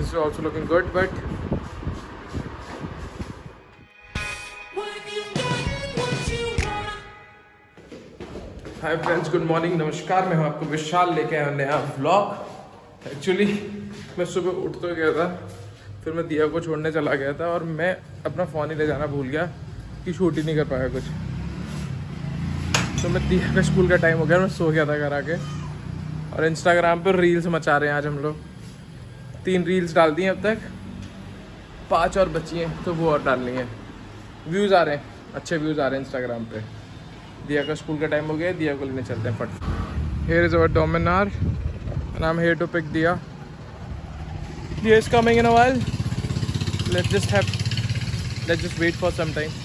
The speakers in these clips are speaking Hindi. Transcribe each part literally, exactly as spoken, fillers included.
this is also looking good, but hi friends, good morning, नमस्कार। मैं हूं आपको विशाल, लेके आया नया व्लॉग। एक्चुअली मैं सुबह उठ तो गया था, फिर मैं दिया को छोड़ने चला गया था और मैं अपना फ़ोन ही ले जाना भूल गया कि शूट ही नहीं कर पाया कुछ। तो मैं दिया का स्कूल का टाइम हो गया, मैं सो गया था घर आके। और इंस्टाग्राम पर रील्स मचा रहे हैं आज हम लोग। तीन रील्स डाल दी हैं अब तक, पांच और बची हैं तो वो और डालनी है। व्यूज़ आ रहे हैं, अच्छे व्यूज़ आ रहे हैं इंस्टाग्राम पे। दिया का स्कूल का टाइम हो गया, दिया को लेने चलते हैं फट। Here is our Dominar and I'm here to pick Diya. Diya is coming in a while. Let's just have, let's just wait for some time.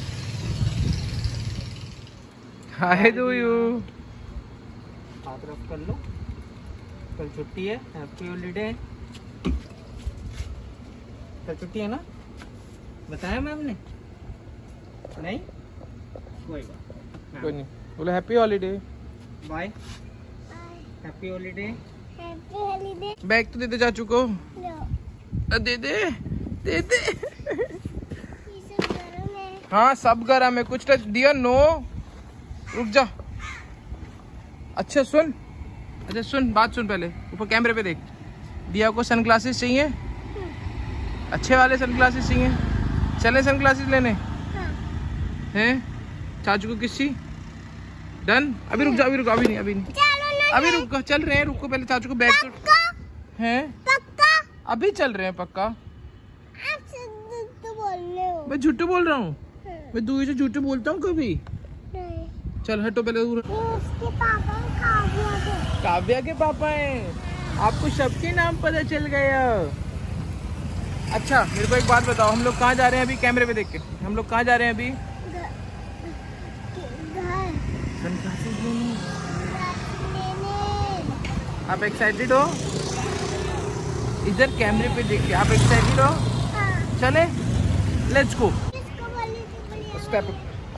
Hi, do you? हाथ रफ कर लो, कल छुट्टी है, हैप्पी हॉलीडे। कल छुट्टी है ना, बताया मैम ने? नहीं, कोई बात कोई नहीं, बोले happy holiday. Bye, happy holiday. Happy holiday. Bag तो दे दे चाचू को। लो। दे दे दे दे। ये सब गरम है। हाँ सब गरम है, कुछ टच दिया नो। रुक जा। अच्छा सुन, अच्छा सुन, बात सुन पहले, ऊपर कैमरे पे देख। दिया को सनग्लासेस चाहिए, अच्छे वाले सनग्लासेस चाहिए। चले सनग्लासेस लेने हैं चाचू को। किसी डन? अभी रुक जा, अभी रुक, अभी नहीं, अभी नहीं, अभी रुक, चल रहे हैं, रुको पहले चाचू को बैग तो हैं। पक्का? अभी चल रहे हैं पक्का। आप झूठ बोल रहे हो। मैं झूठे बोल रहा हूँ? मैं दूर से झूठे बोलता हूँ कभी? नहीं। चल हटो पहले दूर। ये उसके पापा काव्या के। काव्या के पापा हैं। आपको सबके नाम पता चल गया। अच्छा मेरे को एक बात बताओ, हम लोग कहाँ जा रहे हैं अभी? कैमरे पे देख के, हम लोग कहाँ जा रहे हैं अभी? आप एक्साइटेड हो? इधर कैमरे पे देख के आप एक्साइटेड हो? हाँ। चले, लेट्स गो। किसको बोली थी बोलिए? स्टेप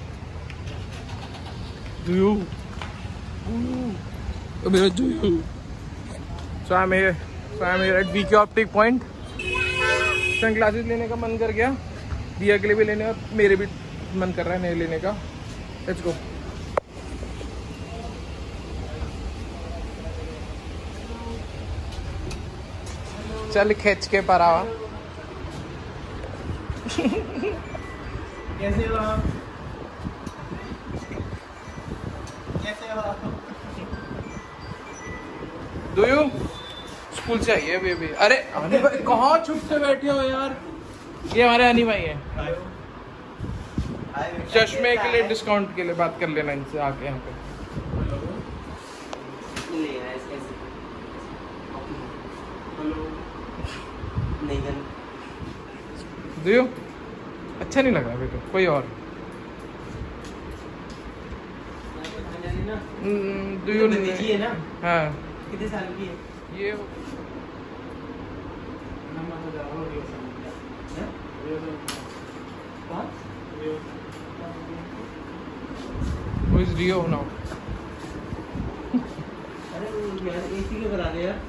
डू यू मेरा डू यू so I am here so I am here at VK optic point. Sunglasses लेने का मन कर गया, दिया के लिए भी लेने, और मेरे भी मन कर रहा है नए लेने का। Let's go. चल खींच के परावा। कैसे हो आप? कैसे हो आप? डू यू स्कूल से आई है बेबी। अरे हनी भाई कहाँ छुप से बैठे हो यार? ये हमारे हनी भाई हैं। चश्मे के लिए डिस्काउंट के लिए बात कर लेना इनसे आके यहाँ पे। डू यू अच्छा नहीं लग रहा बेटा, कोई और? डू यू है ना? हाँ कितने साल की है ये? Who is Rio now? अरे यार एसी के बता दे यार।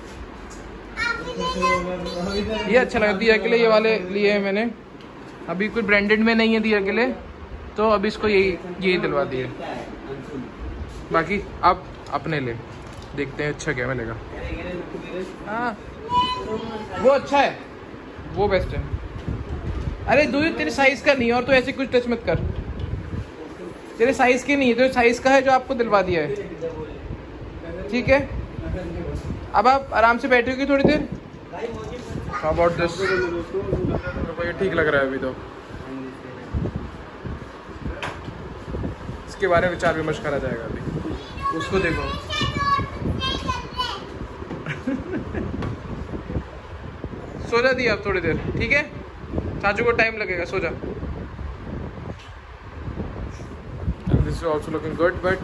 ये अच्छा लगा दिया के लिए, ये वाले लिए हैं मैंने। अभी कोई ब्रांडेड में नहीं है दिया के लिए, तो अभी इसको यही यही दिलवा दिए। बाकी आप अपने ले देखते हैं अच्छा क्या मिलेगा। हाँ वो अच्छा है, वो बेस्ट है। अरे दो तेरे साइज का नहीं है, और तो ऐसे कुछ टच मत कर। तेरे साइज की नहीं है, तो साइज का है जो आपको दिलवा दिया है। ठीक है, अब आप आराम से बैठोगे थोड़ी देर। How about this? तो ये ठीक लग रहा है अभी तो। इसके बारे में विचार विमर्श करा जाएगा अभी। उसको देखो। सो जा दिया अब थोड़ी देर, ठीक है? चाचू को टाइम लगेगा, सो जा। This is also looking good, but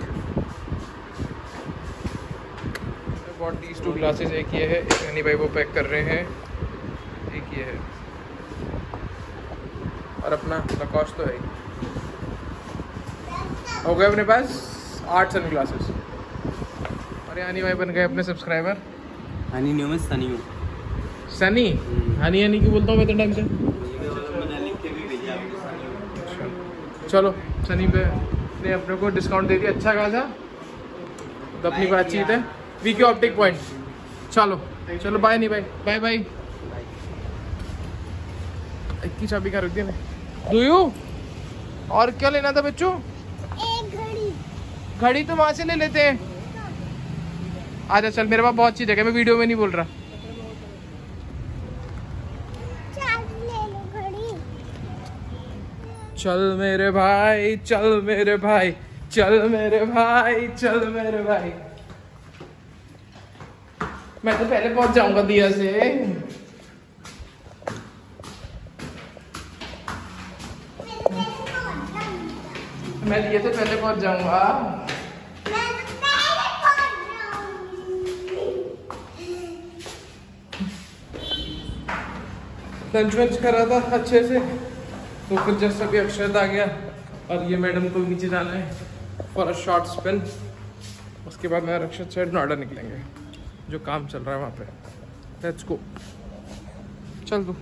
I bought these two glasses। एक ये है, एक हनी भाई वो पैक कर रहे हैं, एक ये है, और अपना लकॉस्ट तो है ही। हो गए अपने पास आठ सन ग्लासेस। और हनी भाई बन गए अपने सब्सक्राइबर। हनी न्यू में सनी हूँ। सनी हनी हनी की बोलता हूँ मैं तो ढंग से। चलो सनी पे ने अपने को डिस्काउंट दे दिया अच्छा खासा, तो अपनी बातचीत है वीके ऑप्टिक पॉइंट। चलो चलो बाय नहीं भाई, बाय बाय। इक्की चाबी का रख दिया मैं। डू यू और क्या लेना था बच्चों? एक घड़ी। घड़ी तो वहां से ले लेते हैं। आजा चल, मेरे पास बहुत चीज है, मैं वीडियो में नहीं बोल रहा। चाबी ले लो घड़ी। चल मेरे भाई चल मेरे भाई चल मेरे भाई चल मेरे भाई। मैं तो पहले पहुंच जाऊंगा दिया से। मैं दिए से पहले पहुंच जाऊंगा। मैं तो पहले पहुंच जाऊंगी। लंच वंच करा था अच्छे से, तो फिर जस्ट अभी अक्षत आ गया और ये मैडम को नीचे जाना है फॉर अ शॉर्ट स्पेन। उसके बाद मैं अक्षत साइड नोएडा निकलेंगे, जो काम चल रहा है वहाँ पे। लेट्स गो, चल दो।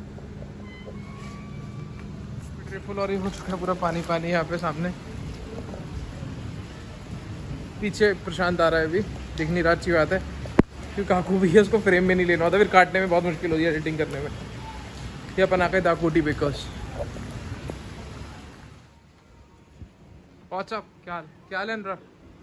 फुल और ही हो चुका है पूरा, पानी पानी यहाँ पे सामने। पीछे प्रशांत आ रहा है, अभी दिख नहीं रहा, अच्छी बात है क्योंकि काकू भी है, उसको फ्रेम में नहीं लेना होता, फिर काटने में बहुत मुश्किल होती है एडिटिंग करने में। ये अपन आ गए दाकोटी बेकर्स। व्हाट्सअप, क्या हाल क्या हाल है अनुराग?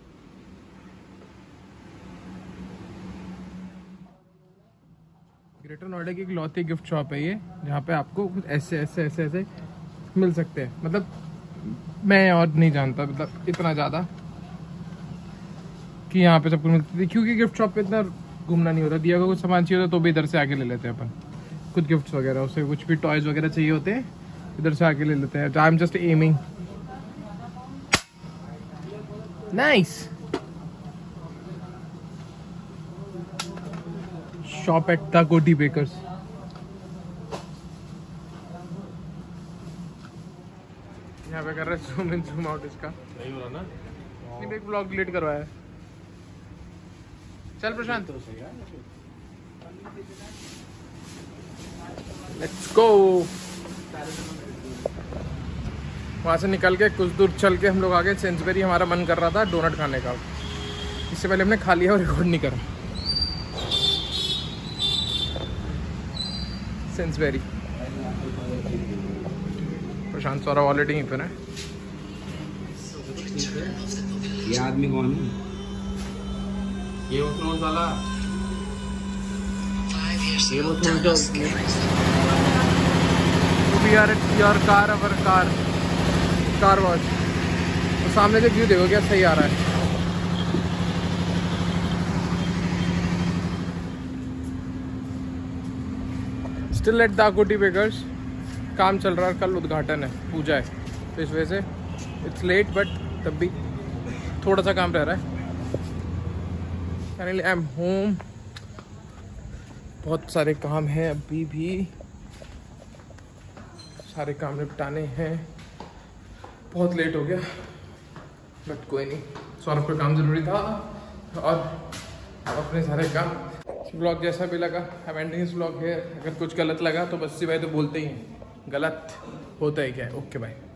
ग्रेटर नोएडा की इकलौती गिफ्ट शॉप है ये, जहाँ पे आपको कुछ ऐसे ऐसे ऐसे ऐसे मिल सकते हैं। मतलब मैं और नहीं जानता मतलब इतना ज़्यादा कि यहाँ पे सब कुछ मिलती थी, क्योंकि गिफ्ट शॉप पे इतना घूमना नहीं होता। दिया को कुछ सामान चाहिए होता तो भी इधर से आके ले लेते हैं अपन, कुछ गिफ्ट्स वगैरह, उससे कुछ भी टॉयज वगैरह चाहिए होते हैं इधर से आके ले लेते हैं। I am just aiming. Nice shop at Dakoti bakers. यहाँ पे कर रहे हैं जूम इन जूम आउट, इसका नहीं हो रहा ना, नहीं एक ब्लॉग डिलीट करवाया। चल प्रशांत लेट्स गो। वहाँ से निकल के कुछ दूर चल के हम लोग आ गए सेंसबेरी। हमारा मन कर रहा था डोनट खाने का, इससे पहले हमने खा लिया और रिकॉर्ड नहीं करा। सेंसबेरी प्रशांत सौरभ ऑलरेडी यहीं पर है। ये आदमी कौन है? ये उसमें वाला we are at your car our car car wash. तो सामने से व्यू देखो क्या सही आ रहा है। स्टिल एट दाकोटी बेकर्स, काम चल रहा है, कल उद्घाटन है, पूजा है, तो इस वजह से इट्स लेट, बट तब भी थोड़ा सा काम रह रहा है। Finally I am home. बहुत सारे काम हैं अभी भी, सारे काम निपटाने हैं। बहुत लेट हो गया बट कोई नहीं, सौरभ का काम ज़रूरी था और अब अपने सारे काम। ब्लॉग जैसा भी लगा, अब एंडिंग इस ब्लॉग है। अगर कुछ गलत लगा तो बस्सी भाई तो बोलते ही हैं, गलत होता है क्या है। Okay bye.